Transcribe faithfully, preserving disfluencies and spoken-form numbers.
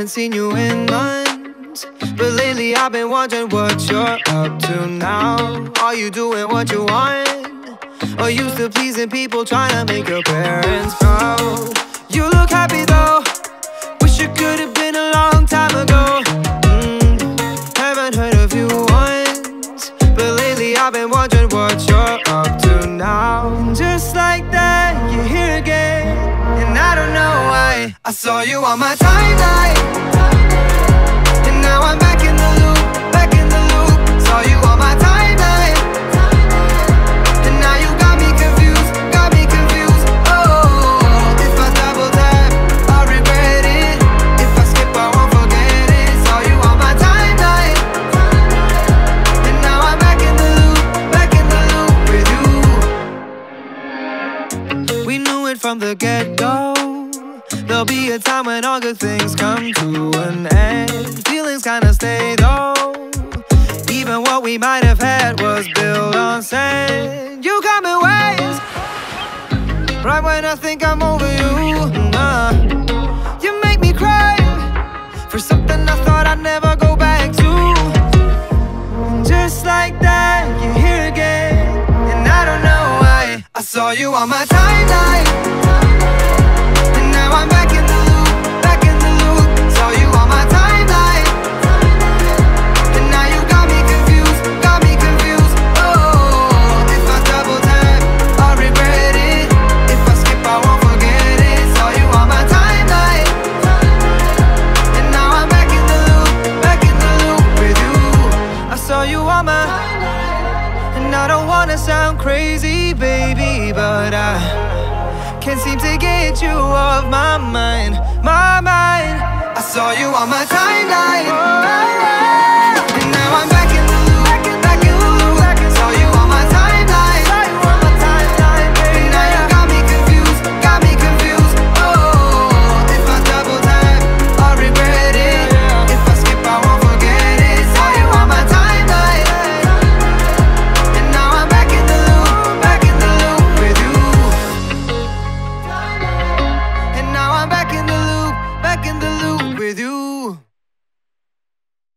haven't seen you in months, but lately I've been wondering what you're up to now. Are you doing what you want? Or used to pleasing people, trying to make your parents proud? You look happy though, wish it could have been a long time ago. mm, Haven't heard of you once, but lately I've been wondering what you're up to now. And just like that, you're here again, and I don't know why. I saw you on my timeline, and now I'm back in the loop, back in the loop. Saw you on my timeline, and now you got me confused, got me confused. Oh, if I double tap, I'll regret it. If I skip, I won't forget it. Saw you on my timeline, and now I'm back in the loop, back in the loop with you. We knew it from the get-go, there'll be a time when all good things come to an end. Feelings kinda stay though, even what we might have had was built on sand. You got me ways, right when I think I'm over you. uh, You make me cry for something I thought I'd never go back to. And just like that, you're here again, and I don't know why. I saw you on my timeline, and now I'm back in the loop, back in the loop. Saw you on my timeline, and now you got me confused, got me confused. Oh, if I double tap, I'll regret it. If I skip, I won't forget it. Saw you on my timeline, and now I'm back in the loop, back in the loop with you. I saw you on my, and I don't wanna sound crazy, baby, but I can't seem to get you off my mind, my mind. I saw you on my timeline,